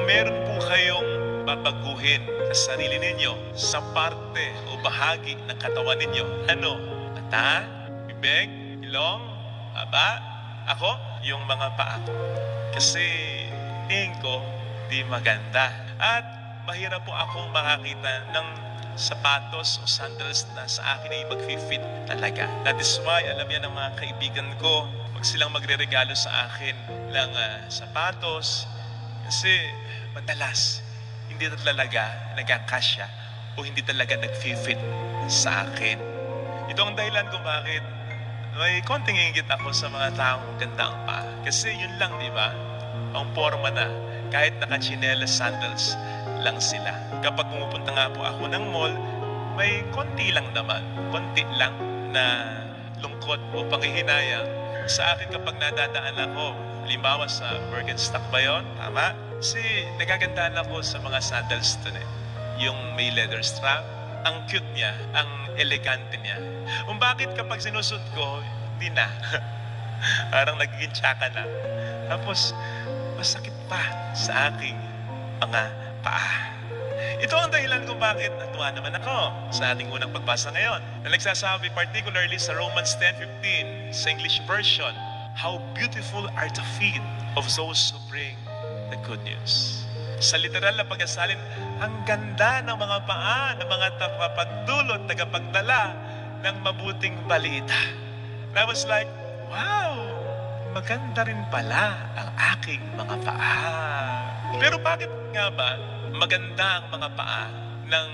kung meron po kayong babaguhin sa sarili ninyo, sa parte o bahagi ng katawan ninyo, ano? Mata, bibig, ilong, baba, ako, yung mga paa. Kasi tingin ko, di maganda. At mahirap po akong makakita ng sapatos o sandals na sa akin ay mag-fit talaga. That is why, alam yan ng mga kaibigan ko, wag silang magre-regalo sa akin ng sapatos. Kasi madalas, hindi talaga nagkakasya o hindi talaga nag-fit sa akin. Ito ang dahilan kung bakit may konting ingit ako sa mga taong ganda ang paa. Kasi yun lang, di ba? Ang forma na, kahit naka-chinelas sandals lang sila. Kapag pumupunta nga po ako ng mall, may konti lang naman, konti lang na lungkot o panghihinayang sa akin kapag nadadaan ako. Halimbawa sa Birkenstock ba yun? Tama? Kasi nagagandaan ako sa mga sandals doon eh. Yung may leather strap, ang cute niya, ang elegante niya. Kung bakit kapag sinusot ko, hindi na. Parang nagiging tsaka na. Tapos, masakit pa sa aking mga paa. Ito ang dahilan kung bakit natuwa naman ako sa ating unang pagbasa ngayon. Na nagsasabi particularly sa Romans 10:15 sa English version, how beautiful are the feet of those who bring the good news. Sa literal na pag-asalin, ang ganda ng mga paa ng mga tagapagdulot, tagapagdala ng mabuting balita. And I was like, wow, maganda rin pala ang aking mga paa. Pero bakit nga ba maganda ang mga paa ng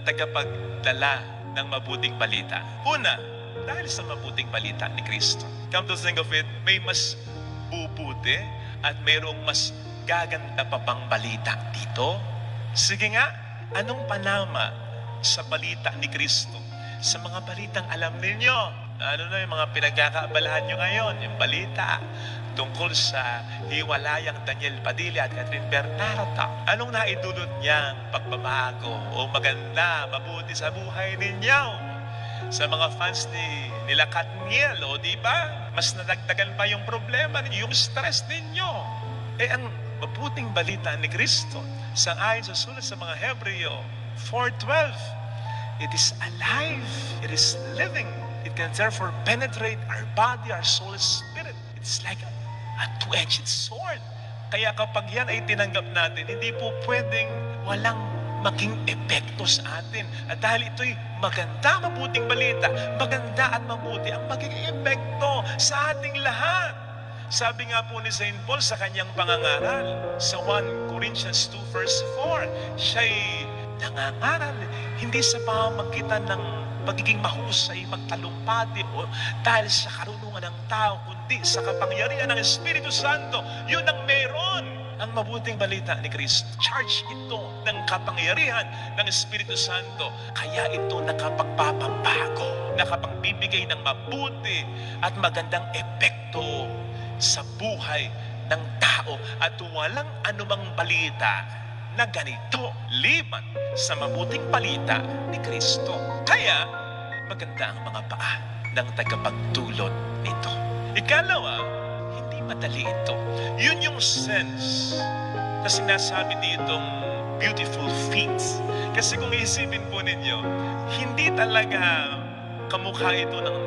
tagapagdala ng mabuting balita? Una, dahil sa mabuting balita ni Kristo. Come to think of it, may mas bubuti at mayroong mas gaganda pa bang balita dito? Sige nga, anong panama sa balita ni Kristo? Sa mga balitang alam ninyo, ano na yung mga pinagkakaabalahan nyo ngayon, yung balita tungkol sa hiwalayang Daniel Padilla at Catherine Bernardo. Anong naidulot niyang pagbabago o maganda, mabuti sa buhay ninyo? Sa mga fans nila Katniel, o di ba? Mas nadagdagan pa yung problema ninyo, yung stress ninyo. Ang mabuting balita ni Kristo, sang-ayon sa sulat sa mga Hebreo 4:12, it is alive, it is living, it can therefore penetrate our body, our soul, spirit. It's like a two-edged sword. Kaya kapag yan ay tinanggap natin, hindi po pwedeng walang maging epekto sa atin. At dahil ito'y maganda, mabuting balita, maganda at mabuti ang maging epekto sa ating lahat. Sabi nga po ni St. Paul sa kanyang pangangaral sa 1 Corinthians 2 verse 4, siya'y nangangaral hindi sa pamamagitan ng pagiging mahusay, magtalumpati o dahil sa karunungan ng tao, kundi sa kapangyarihan ng Espiritu Santo. Yun ang meron. Ang mabuting balita ni Kristo. Charge ito ng kapangyarihan ng Espiritu Santo. Kaya ito nakapagpapabago, nakapagbibigay ng mabuti at magandang epekto sa buhay ng tao. At walang anumang balita na ganito liban sa mabuting balita ni Kristo. Kaya maganda ang mga paa ng tagapagdulot nito. Ikalawa, hindi madali ito. Yun yung sense na sinasabi ditong beautiful feet. Kasi kung isipin po ninyo, hindi talaga kamukha ito ng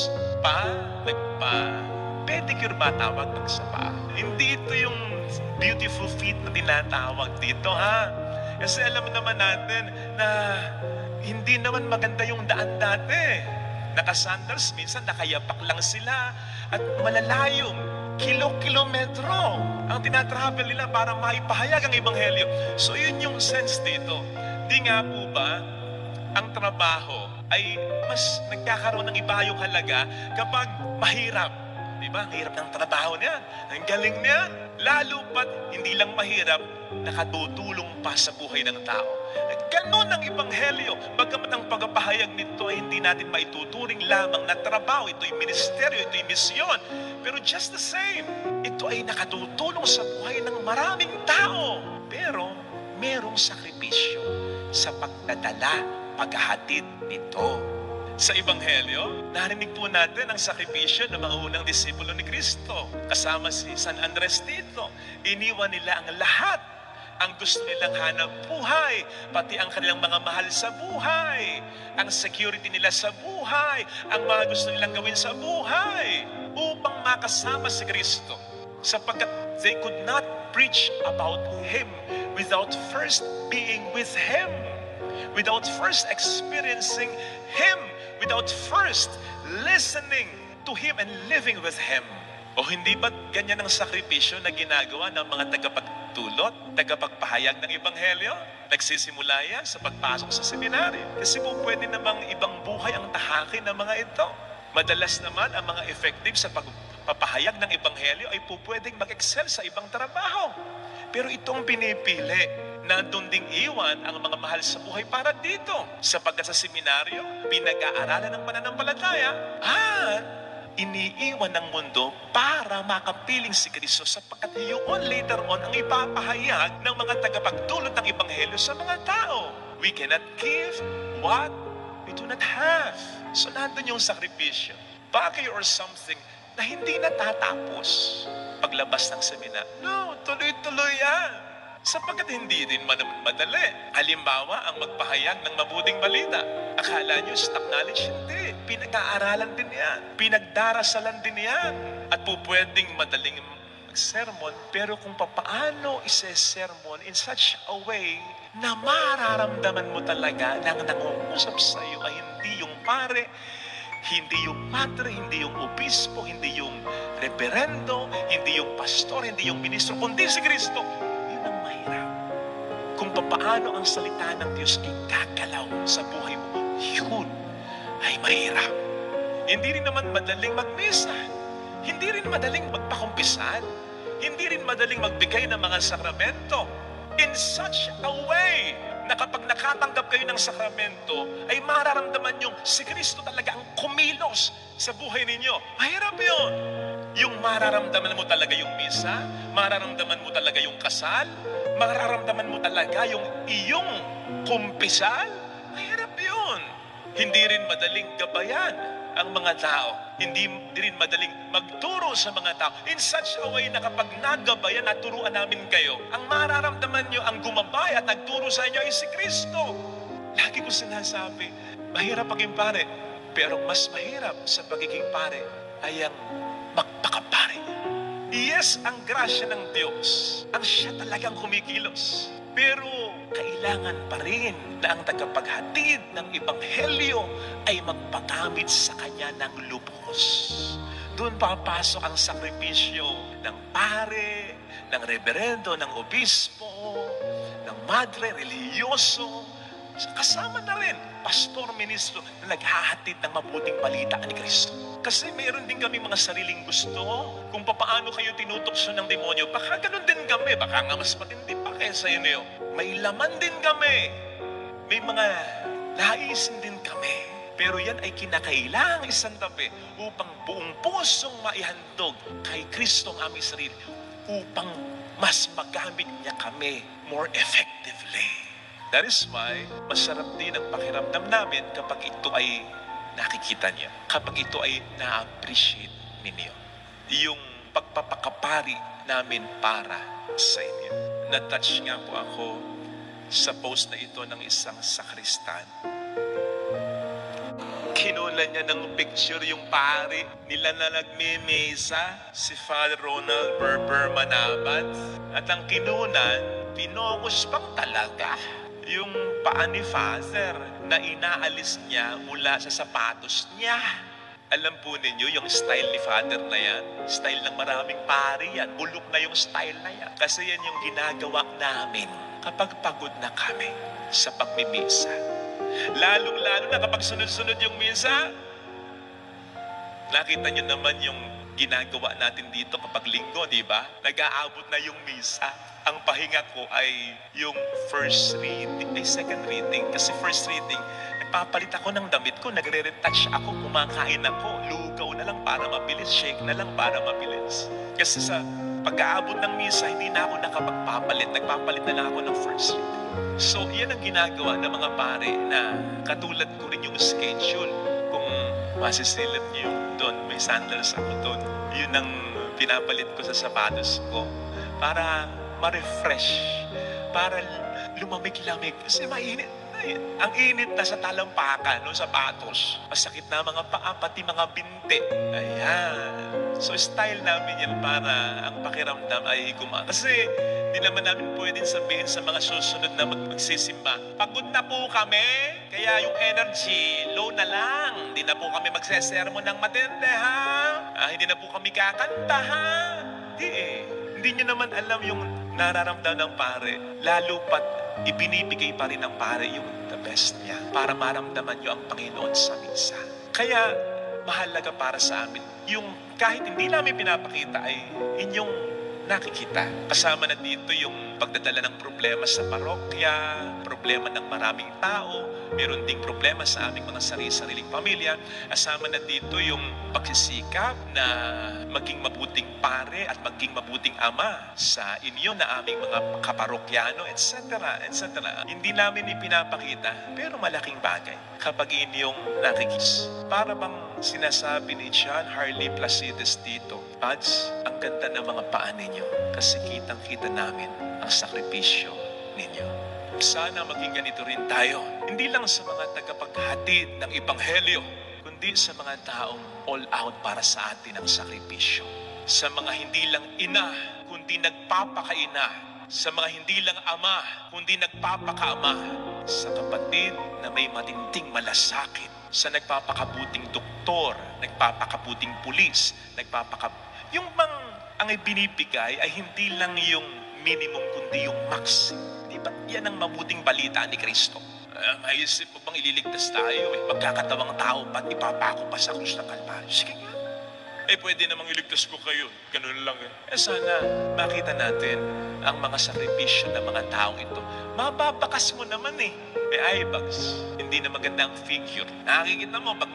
pedicure ba tawag sa paa? Hindi ito yung beautiful feet na tinatawag dito, ha? Kasi alam naman natin na hindi naman maganda yung daan dati. Nakasandals, minsan nakayapak lang sila at malalayong kilometro ang tinatravel nila para maipahayag ang ebanghelyo. So yun yung sense dito. Di nga po ba ang trabaho ay mas nagkakaroon ng iba yung halaga kapag mahirap? Diba? Ang hirap ng trabaho niyan. Ang galing niyan. Lalo pat hindi lang mahirap, nakatutulong pa sa buhay ng tao. Ganon ang ebanghelyo. Bagamat ang pagpapahayag nito ay hindi natin maituturing lamang na trabaho. Ito'y ministeryo, ito'y misyon. Pero just the same, ito ay nakatutulong sa buhay ng maraming tao. Pero merong sakripisyo sa pagdadala, paghahatid nito. Sa Ebanghelyo, narinig po natin ang sakripisyo ng mga unang disipulo ni Kristo. Kasama si San Andres dito. Iniwan nila ang lahat ang gusto nilang hanap buhay, pati ang kanilang mga mahal sa buhay, ang security nila sa buhay, ang mga gusto nilang gawin sa buhay, upang makasama si Kristo. Sapagkat they could not preach about Him without first being with Him, without first experiencing Him, without first listening to Him and living with Him. O hindi ba ganyan ang sakripisyo na ginagawa ng mga tagapagtulot, tagapagpahayag ng Ebanghelyo? Nagsisimula yan sa pagpasok sa seminary. Kasi po pwede namang ibang buhay ang tahakin ng mga ito. Madalas naman ang mga effective sa pagpapahayag ng Ebanghelyo ay po pwedeng mag-excel sa ibang trabaho. Pero itong pinipili, nandun ding iwan ang mga mahal sa buhay para dito. Sapagkat sa seminaryo, pinag-aaralan ng pananampalataya at iniiwan ng mundo para makapiling si Kristo, sapagkat yun later on ang ipapahayag ng mga tagapagdulot ng Ebanghelyo sa mga tao. We cannot give what we do not have. So nandun yung sakripisyo, bagay or something na hindi natatapos paglabas ng seminar. No, tuloy-tuloy yan. Sapagkat hindi din madali. Halimbawa, ang magpahayag ng mabuting balita. Akala nyo stock knowledge? Hindi. Pinag-aaralan din yan. Pinagdarasalan din yan. At po pwedeng madaling mag-sermon, pero kung papaano ise-sermon in such a way na mararamdaman mo talaga na ang nangungusap sa iyo ay hindi yung pare, hindi yung padre, hindi yung obispo, hindi yung reverendo, hindi yung pastor, hindi yung ministro, kundi si Kristo. Yun ang mahirap. Kung papaano ang salita ng Diyos ay gagalaw sa buhay mo, yun ay mahirap. Hindi rin naman madaling magmisa. Hindi rin madaling magpakumpisan. Hindi rin madaling magbigay ng mga sakramento in such a way na kapag nakatanggap kayo ng sakramento, ay mararamdaman yung si Kristo talaga ang kumilos sa buhay ninyo. Mahirap yun. Yung mararamdaman mo talaga yung misa, mararamdaman mo talaga yung kasal, mararamdaman mo talaga yung iyong kumpisal. Mahirap yun. Hindi rin madaling gabayan ang mga tao. Hindi rin madaling magturo sa mga tao in such a way na kapag nagabayan at turuan namin kayo, ang mararamdaman nyo, ang gumabay at nagturo sa inyo ay si Kristo. Lagi ko sinasabi, mahirap maging pare, pero mas mahirap sa pagiging pare ay ang magpakapare. Yes, ang grasya ng Diyos, ang siya talagang kumikilos. Pero kailangan pa rin na ang tagapaghatid ng Ebanghelyo ay magpagamit sa Kanya ng lubos. Doon papasok ang sakripisyo ng pare, ng reverendo, ng obispo, ng madre, reliyoso, kasama na rin pastor, ministro na naghahatid ng mabuting balita ni Kristo. Kasi mayroon din kami mga sariling gusto. Kung paano kayo tinutokso ng demonyo, baka ganun din kami. Baka nga mas matindi pa kaysa inyo. May laman din kami. May mga naisin din kami. Pero yan ay kinakailangang isang tabi upang buong pusong maihandog kay Kristo ang aming sarili, upang mas magamit niya kami more effectively. That is why, masarap din ang pakiramdam namin kapag ito ay nakikita niya, kapag ito ay na-appreciate ninyo. Yung pagpapakapari namin para sa inyo. Na-touch nga po ako sa post na ito ng isang sakristan. Kinulan niya ng picture yung pari nila na nagmimisa, si Father Ronald Berber Manabat. At ang kinunan, pinokus pang talaga yung paa ni Father na inaalis niya mula sa sapatos niya. Alam po ninyo, yung style ni Father na yan, style ng maraming pari yan. Bulok na yung style na yan. Kasi yan yung ginagawa namin kapag pagod na kami sa pagmimisa. Lalong-lalo na kapag sunod-sunod yung misa. Nakita niyo naman yung ginagawa natin dito kapag linggo, di ba? Nag-aabot na yung misa. Ang pahinga ko ay yung first reading, ay second reading. Kasi first reading, nagpapalit ako ng damit ko, nagre-retouch ako, kumakain ako, lugaw na lang para mabilis, shake na lang para mabilis. Kasi sa pag-aabot ng misa, hindi na ako nakapagpapalit, nagpapalit na lang ako ng first reading. So, yan ang ginagawa ng mga pare na katulad ko rin yung schedule. Kung masisilip niyo doon, may sandals ako doon. Yun ang pinapalit ko sa sapatos ko para ma-refresh para lumamig-lamig. Kasi mainit. Ang init na sa talampakan, no, sa batos. Masakit na mga paa, pati mga binti. Ayan. So style namin yan para ang pakiramdam ay Kasi di naman namin pwedeng sabihin sa mga susunod na magsisimba, pagod na po kami, kaya yung energy, low na lang. Hindi na po kami magsesermon ng matindi, ha? Hindi na po kami kakanta, ha? Hindi eh. Hindi nyo naman alam yung nararamdaman ng pare. Lalo pat ibinibigay pa rin ng pare yung the best niya para maramdaman nyo ang Panginoon sa misa. Kaya mahalaga para sa amin yung kahit hindi namin pinapakita ay inyong nakikita. Kasama na dito yung pagdadala ng problema sa parokya, problema ng maraming tao, meron ding problema sa aming mga sarili-sariling pamilya. Kasama na dito yung pagsisikap na maging mabuting pare at maging mabuting ama sa inyo na aming mga kaparokyano, etc. etc. Hindi namin ipinapakita, pero malaking bagay kapag inyong nakikis. Para bang sinasabi ni John Harley Placides dito, Pads, ang ganda ng mga paa ninyo kasi kitang-kita namin ang sakripisyo ninyo. Sana maging ganito rin tayo. Hindi lang sa mga tagapaghatid ng Ebanghelyo, kundi sa mga taong all out para sa atin ang sakripisyo. Sa mga hindi lang ina, kundi nagpapakaina. Sa mga hindi lang ama, kundi nagpapakaama. Sa kapatid na may matinding malasakit. Sa nagpapakabuting doktor, nagpapakabuting pulis, yung bang ang ibinibigay ay hindi lang yung minimum kundi yung maximum. Di ba yan ang mabuting balita ni Kristo? Maisip mo bang ililigtas tayo? Magkakatawang tao ba't ipapako pa sa krus ng Kalbaryo? Sige nga. Pwede namang iligtas ko kayo. Ganun lang. Sana makita natin ang mga sakripisyo ng mga taong ito. Mababakas mo naman eh. May eyebags. Hindi na maganda ang figure. Nakikita mo pag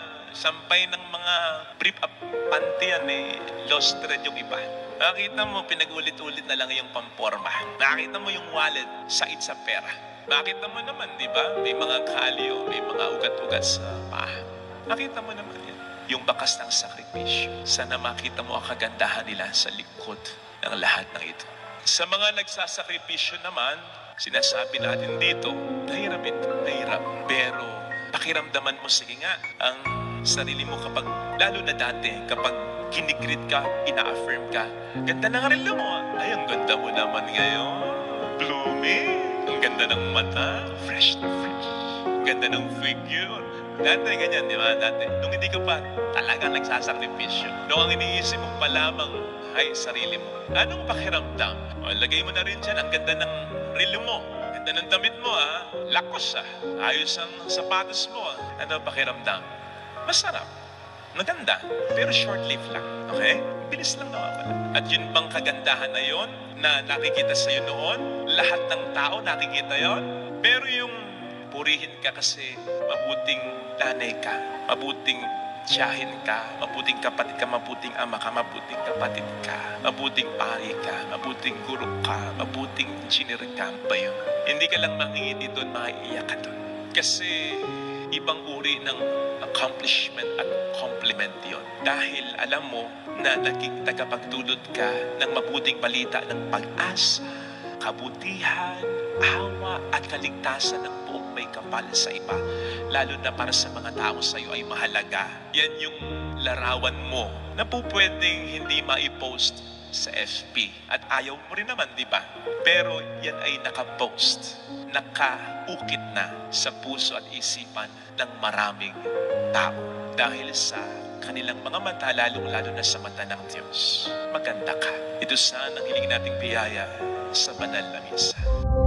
sampay ng mga brief up panty yan lost thread yung iba. Nakita mo, pinag-ulit-ulit na lang yung pamporma. Nakita mo yung wallet, sait sa pera. Nakita mo naman, di ba? May mga kalyo, may mga ugat-ugat sa paa. Nakita mo naman yan. Yung bakas ng sakripisyo. Sana makita mo ang kagandahan nila sa likod ng lahat ng ito. Sa mga nagsasakripisyo naman, sinasabi natin dito, mahirap ito, mahirap. Pero pakiramdaman mo, sige nga, ang sarili mo kapag, lalo na dati, kapag kinigreet ka, ina-affirm ka, ganda ng relo mo. Ay, ang ganda mo naman ngayon. Blooming. Ang ganda ng mata. Fresh na fresh. Ang ganda ng figure. Dati ganyan, di ba? Dati, nung hindi ka pa talaga nagsasakripisyo. Nung ang iniisip mo pa lamang ay sarili mo. Anong pakiramdam? Lagay mo na rin dyan. Ang ganda ng relo mo. Ganda ng damit mo, ha? Lakos, ha? Ayos ang sapatos mo, ha? Ano pakiramdam? Masarap. Maganda. Pero short-lived lang. Okay? Bilis lang nawawala. At yun bang kagandahan na yon na nakikita sa'yo noon? Lahat ng tao nakikita yon. Pero yung purihin ka kasi mabuting nanay ka, mabuting tiyahin ka, mabuting kapatid ka, mabuting ama ka, mabuting kapatid ka, mabuting pari ka, mabuting guro ka, mabuting engineer ka ba yun? Hindi ka lang mangingiti doon, maiiyak ka doon. Kasi ibang uri ng accomplishment at compliment yon. Dahil alam mo na naging tagapagdulot ka ng mabuting balita ng pag-asa, kabutihan, awa at kaligtasan ng buong may kapal sa iba. Lalo na para sa mga tao sa iyo ay mahalaga. Yan yung larawan mo na po pwedeng hindi ma-post sa FB. At ayaw mo rin naman, di ba? Pero yan ay nakapost, nakaukit na sa puso at isipan ng maraming tao. Dahil sa kanilang mga mata, lalong-lalo na sa mata ng Diyos. Maganda ka. Ito sana ang hiling nating biyaya sa banal na misa.